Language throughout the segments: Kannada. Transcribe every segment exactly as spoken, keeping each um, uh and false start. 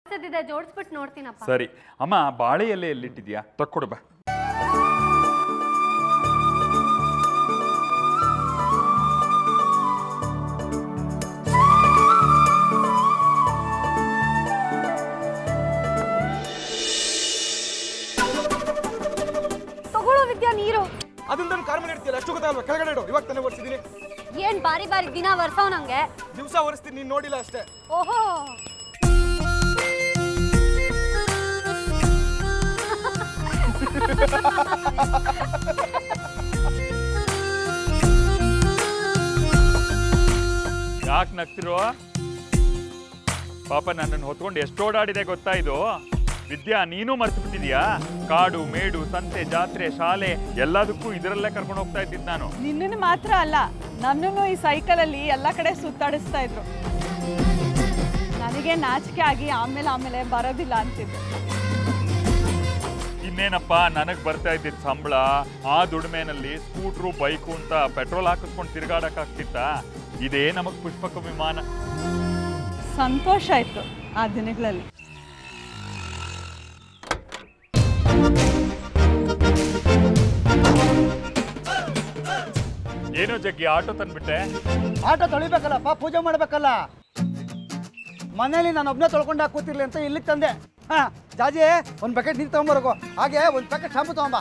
ಜೋಡಿಸೋದಿದೆ ಜೋಡಿಸ್ಬಿಟ್ಟು ನೋಡ್ತೀನಪ್ಪ. ಸರಿ ಅಮ್ಮ, ಬಾಳೆ ಎಲೆ ಎಲ್ಲಿಟ್ಟಿದ್ಯಾ? ತಕ್ಕೊಡು ಬಾ. ತಗೊಳ್ಳೋ ವಿದ್ಯಾ ನೀರು. ಅದನ್ನ ಕಾರ್ ಮೇಲೆ ಇಡ್ತೀಯಲ್ಲ, ಅಷ್ಟು ಗೊತ್ತಲ್ವಾ? ಕೆಳಗಡೆ ಇಡು, ಇವಾಗ ತಾನೇ ಒರೆಸಿದೀನಿ. ಏನ್ ಬಾರಿ ಬಾರಿ ದಿನ ವರ್ಷವ್ ನಂಗೆ? ದಿವಸ ಒರೆಸ್ತೀನಿ, ನೀನ್ ನೋಡಿಲ್ಲ ಅಷ್ಟೇ. ಓಹೋ, ಯಾಕೆ ನಗ್ತಿರೋ? ಪಾಪ ನನ್ನನ್ನು ಹೊತ್ಕೊಂಡು ಎಷ್ಟು ಓಡಾಡಿದೆ ಗೊತ್ತಾ ಇದು? ವಿದ್ಯಾ, ನೀನು ಮರ್ತು ಬಿಟ್ಟಿದ್ಯಾ? ಕಾಡು ಮೇಡು ಸಂತೆ ಜಾತ್ರೆ ಶಾಲೆ ಎಲ್ಲದಕ್ಕೂ ಇದರಲ್ಲೇ ಕರ್ಕೊಂಡು ಹೋಗ್ತಾ ಇದ್ದಿದ್ದು ನಾನು. ನಿನ್ನನ್ನು ಮಾತ್ರ ಅಲ್ಲ, ನನ್ನನ್ನು ಈ ಸೈಕಲಲ್ಲಿ ಎಲ್ಲ ಕಡೆ ಸುತ್ತಾಡಿಸ್ತಾ ಇದ್ರು. ನನಗೆ ನಾಚಿಕೆ ಆಗಿ ಆಮೇಲೆ ಆಮೇಲೆ ಬರೋದಿಲ್ಲ ಅಂತಿದ್ದೆ. ಇನ್ನೇನಪ್ಪ, ನನಗೆ ಬರ್ತಾ ಇದ್ದಿದ್ದ ಸಂಬಳ ಆ ದುಡಿಮೆನಲ್ಲಿ ಸ್ಕೂಟ್ರು ಬೈಕು ಅಂತ ಪೆಟ್ರೋಲ್ ಹಾಕಿಸ್ಕೊಂಡು ತಿರುಗಾಡಕ್ಕಾಗ್ತಿತ್ತ? ಇದೇ ನಮಗ್ ಪುಷ್ಪಕ ವಿಮಾನ. ಸಂತೋಷ ಆಯ್ತು ಆ ದಿನಗಳಲ್ಲಿ. ಏನೋ ಜಗ್ಗಿ, ಆಟೋ ತಂದ್ಬಿಟ್ಟೆ? ಆಟೋ ತೊಳಿಬೇಕಲ್ಲಪ್ಪ, ಪೂಜೆ ಮಾಡ್ಬೇಕಲ್ಲ. ಮನೇಲಿ ನಾನು ಒಬ್ಬನೇ ತೊಳ್ಕೊಂಡ ಕೂತಿರ್ಲಿ ಅಂತ ಇಲ್ಲಿಗೆ ತಂದೆ. ಹಾ ಜಾಜಿ, ಒಂದು ಬಕೆಟ್ ನೀರು ತಗೊಂಬರಗೋ, ಹಾಗೆ ಒಂದು ಪ್ಯಾಕೆಟ್ ಶಾಂಪು ತಗೊಂಬ.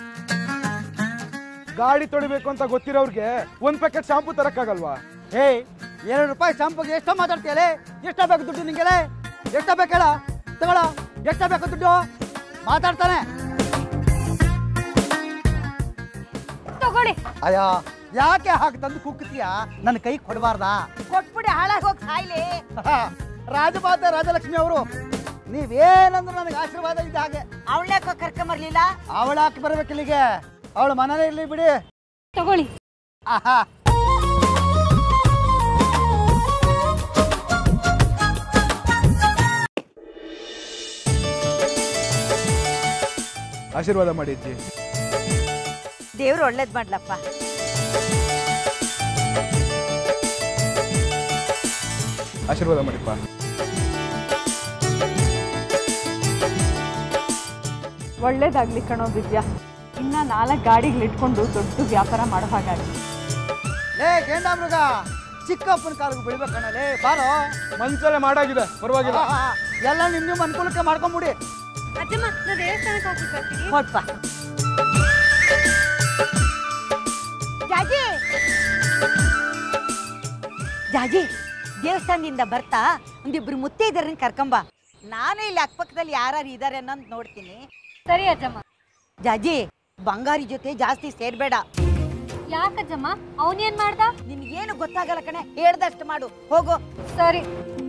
ಗಾಡಿ ತೊಳಿಬೇಕು ಅಂತ ಗೊತ್ತಿರೋರ್ಗೆ ಒಂದ್ ಪ್ಯಾಕೆಟ್ ಶಾಂಪು ತರಕ್ಕಾಗಲ್ವಾ? ಏಯ್, ಎರಡು ರೂಪಾಯಿ ಶಾಂಪುಗೆ ಎಷ್ಟೋ ಮಾತಾಡ್ತೀಯಲೇ? ಎಷ್ಟ ಬೇಕು ದುಡ್ಡು ನಿಂಗೆಲೆ? ಎಷ್ಟ ಬೇಕಲ್ಲ ತಗೊಳ್ಳೋ, ಎಷ್ಟ ಬೇಕು ದುಡ್ಡು? ಮಾತಾಡ್ತಾನೆ. ತಗೊಳ್ಳಿ. ಅಯ್ಯೋ, ಯಾಕೆ ಹಾಗೆ ತಂದು ಕುಗ್ತೀಯ? ನನ್ನ ಕೈ ಕೊಡಬಾರ್ದಾ? ಕೊಟ್ಬಿಡಿ, ಹಾಳಾಗಿ ಹೋಗಿ ಸಾಯ್ಲಿ. ರಾಜಮಾತೆ ರಾಜಲಕ್ಷ್ಮಿ ಅವರು, ನೀವೇನಂದ್ರೆ ನನಗೆ ಆಶೀರ್ವಾದ ಇದೆ. ಹಾಗೆ ಅವಳನ್ನೇ ಕರ್ಕೊಂಬರ್ಲಿಲ್ಲ? ಅವಳ ಹಾಕಿ ಬರ್ಬೇಕಿಲ್ಲಿಗೆ, ಅವಳ ಮನೇಲಿ ಇರ್ಲಿ ಬಿಡಿ. ತಗೊಳ್ಳಿ. ಆಹಾ, ಆಶೀರ್ವಾದ ಮಾಡಿ ಅಜ್ಜಿ. ದೇವ್ರು ಒಳ್ಳೇದ್ ಮಾಡ್ಲಪ್ಪ. ಆಶೀರ್ವಾದ ಮಾಡಿಪ್ಪ. ಒಳ್ಳೇದಾಗ್ಲಿ ಕಣೋ ವಿದ್ಯಾ. ಇನ್ನ ನಾಲ್ಕು ಗಾಡಿಗಳು ಇಟ್ಕೊಂಡು ದೊಡ್ಡ ವ್ಯಾಪಾರ ಮಾಡೋ ಹಾಗಾಗಿ. ಲೇ ಗೇಂಡಾಮೃಗ, ಚಿಕ್ಕಪ್ಪನ ಕಾಲಿಗೆ ಬೀಳ್ಬೇಕಣ್ಣಲೇ, ಬಾರೋ. ಮನ್ಸಲ್ಲೇ ಮಾಡಾಗಿದೆ, ಪರವಾಗಿಲ್ಲ. ಎಲ್ಲ ನಿಮ್ ನಿಮ್ ಅನುಕೂಲಕ್ಕೆ ಮಾಡ್ಕೊಂಬಿಡಿ. ಅಜ್ಜಮ್ಮ, ನಾ ದೇವಸ್ಥಾನಕ್ಕೆ ಹೋಗ್ಬಿಟ್ಟು ಬರ್ತೀನಿ. ಕೊಡ್ಪ ಜಾಜಿ. ಜಾಜಿ, ದೇವಸ್ಥಾನದಿಂದ ಬರ್ತಾ ಒಂದಿಬ್ರು ಮುತ್ತೈದರನ್ನ ಕರ್ಕೊಂಬ. ನಾನು ಇಲ್ಲಿ ಅಕ್ಕಪಕ್ಕದಲ್ಲಿ ಯಾರು ಇದ್ದಾರೆ ಅನ್ನೋದು ನೋಡ್ತೀನಿ. ಸರಿ ಅಜ್ಜಮ್ಮ. ಜಾಜಿ, ಬಂಗಾರಿ ಜೊತೆ ಜಾಸ್ತಿ ಸೇರ್ಬೇಡ. ಯಾಕಜ್ಜಮ್ಮ, ಅವನೇನ್ ಮಾಡ್ದ? ನಿನ್ಗೇನು ಗೊತ್ತಾಗಲ್ಲ ಕಣೆ, ಹೇಳ್ದಷ್ಟು ಮಾಡು, ಹೋಗೋ. ಸರಿ.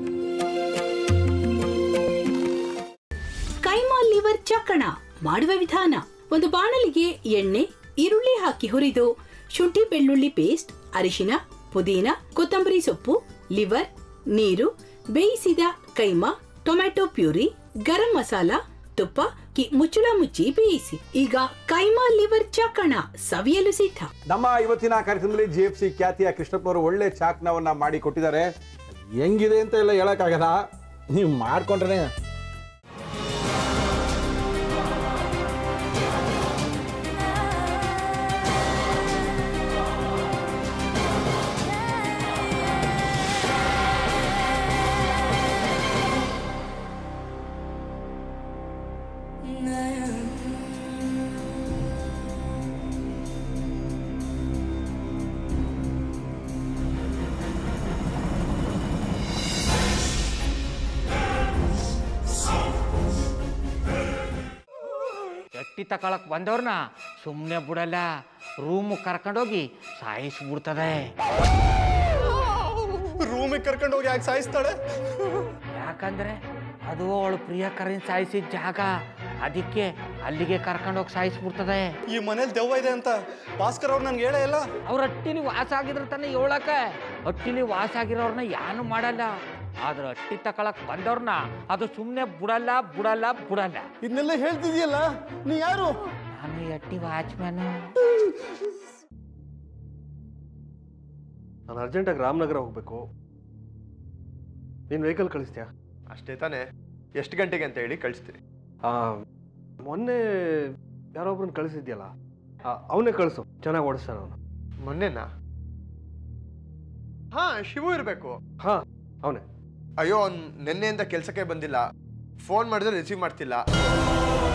ಕೈಮಾ ಲಿವರ್ ಚಕ್ಕಣ ಮಾಡುವ ವಿಧಾನ: ಒಂದು ಬಾಣಲಿಗೆ ಎಣ್ಣೆ, ಈರುಳ್ಳಿ ಹಾಕಿ ಹುರಿದು ಶುಂಠಿ ಬೆಳ್ಳುಳ್ಳಿ ಪೇಸ್ಟ್, ಅರಿಶಿನ, ಪುದೀನ, ಕೊತ್ತಂಬರಿ ಸೊಪ್ಪು, ಲಿವರ್, ನೀರು, ಬೇಯಿಸಿದ ಕೈಮಾ, ಟೊಮ್ಯಾಟೊ ಪ್ಯೂರಿ, ಗರಂ ಮಸಾಲ, ತುಪ್ಪ ಕಿ ಮುಚ್ಚಳ ಮುಚ್ಚಿ ಬೇಯಿಸಿ. ಈಗ ಕೈಮಾ ಲಿವರ್ ಚಾಕಣ ಸವಿಯಲು ಸಿದ್ಧ. ನಮ್ಮ ಇವತ್ತಿನ ಕಾರ್ಯಕ್ರಮದಲ್ಲಿ ಜಿ ಎಫ್ ಸಿ ಖ್ಯಾತಿಯ ಕೃಷ್ಣಪ್ಪನವರು ಒಳ್ಳೆ ಚಾಕ್ನವನ್ನ ಮಾಡಿ ಕೊಟ್ಟಿದ್ದಾರೆ. ಹೆಂಗಿದೆ ಅಂತ ಎಲ್ಲ ಹೇಳಕ್ಕಾಗಲ್ಲ, ನೀವು ಮಾಡ್ಕೊಂಡ್ರೆ. ಎಟ್ಟಿ ತಕೊಳಕ್ ಬಂದವ್ರನ್ನ ಸುಮ್ಮನೆ ಬಿಡಲ್ಲ, ರೂಮ್ ಕರ್ಕೊಂಡೋಗಿ ಸಾಯಿಸ್ಬಿಡ್ತದೆ. ರೂಮಿಗೆ ಕರ್ಕೊಂಡೋಗಿ ಯಾಕೆ ಸಾಯಿಸ್ತಾಳೆ? ಯಾಕಂದ್ರೆ ಅದು ಅವಳು ಪ್ರಿಯಕರನ್ ಸಾಯಿಸಿದ ಜಾಗ, ಅದಕ್ಕೆ ಅಲ್ಲಿಗೆ ಕರ್ಕೊಂಡೋಗಿ ಸಾಯಿಸ್ಬಿಡ್ತದೆ. ಈ ಮನೇಲಿ ದೆವ್ವ ಇದೆ ಅಂತ ಭಾಸ್ಕರ್ ಅವ್ರು ನನ್ಗೆ ಹೇಳೇ ಇಲ್ಲ. ಅವ್ರ ಹಟ್ಟಿಲಿ ವಾಸ ಆಗಿದ್ರ ತಾನೆ ಹೇಳಕ. ಹಟ್ಟಿಲಿ ವಾಸ ಆಗಿರೋರ್ನ ಯಾನು ಮಾಡಲ್ಲ, ಆದ್ರೆ ಹಟ್ಟಿ ತಕೊಳಕ್ ಬಂದವ್ರನ್ನ ಅದು ಸುಮ್ಮನೆ ಬಿಡಲ್ಲ ಬಿಡಲ್ಲ ಬಿಡಲ್ಲ. ಇದನ್ನೆಲ್ಲ ಹೇಳ್ತಿದ್ಯಲ್ಲ, ನೀ ಯಾರು? ನಾನು ಹಟ್ಟಿ ವಾಚ್ಮ್ಯಾನ್. ನಾನು ಅರ್ಜೆಂಟಾಗಿ ರಾಮನಗರ ಹೋಗ್ಬೇಕು, ನೀನು ವೆಹಿಕಲ್ ಕಳಿಸ್ತೀಯಾ? ಅಷ್ಟೇ ತಾನೆ? ಎಷ್ಟು ಗಂಟೆಗೆ ಅಂತ ಹೇಳಿ ಕಳಿಸ್ತೀರಿ. ಮೊನ್ನೆ ಯಾರೊಬ್ರನ್ನ ಕಳಿಸಿದ್ಯಲ್ಲ ಅವನೇ ಕಳಿಸು, ಚೆನ್ನಾಗಿ ಓಡಿಸ್ತಾನ ಅವನು. ಮೊನ್ನೆನಾ? ಹಾ, ಶಿವು ಇರಬೇಕು. ಹಾ ಅವನೇ. ಅಯ್ಯೋ, ಅವ್ನು ನಿನ್ನೆಯಿಂದ ಕೆಲಸಕ್ಕೆ ಬಂದಿಲ್ಲ, ಫೋನ್ ಮಾಡಿದ್ರೆ ರಿಸೀವ್ ಮಾಡ್ತಿಲ್ಲ.